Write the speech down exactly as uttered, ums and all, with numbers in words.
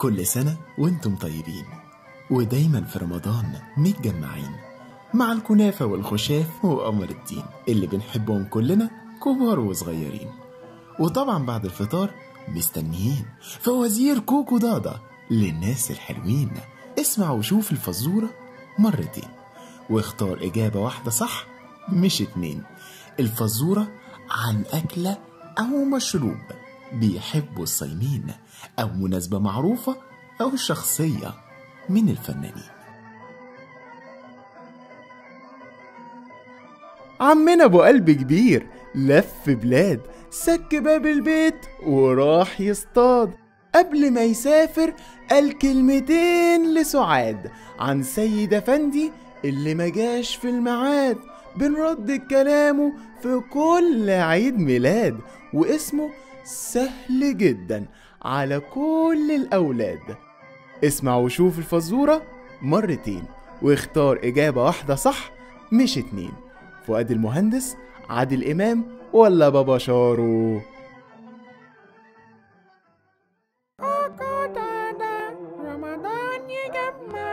كل سنة وانتم طيبين، ودايما في رمضان متجمعين مع الكنافة والخشاف وقمر الدين اللي بنحبهم كلنا كبار وصغيرين. وطبعا بعد الفطار مستنيين فوازير كوكو ضاضة للناس الحلوين. اسمع وشوف الفزورة مرتين واختار إجابة واحدة صح مش اتنين. الفزورة عن أكلة أو مشروب بيحبوا الصايمين، أو مناسبة معروفة، أو شخصية من الفنانين. عمنا ابو قلب كبير لف بلاد، سك باب البيت وراح يصطاد. قبل ما يسافر قال كلمتين لسعاد عن سيد افندي اللي مجاش في الميعاد. بنرد كلامه في كل عيد ميلاد، واسمه سهل جدا على كل الاولاد. اسمع وشوف الفزورة مرتين واختار اجابة واحدة صح مش اتنين. فؤاد المهندس، عادل امام، ولا بابا شارو؟ كوكو دادا رمضان يجمع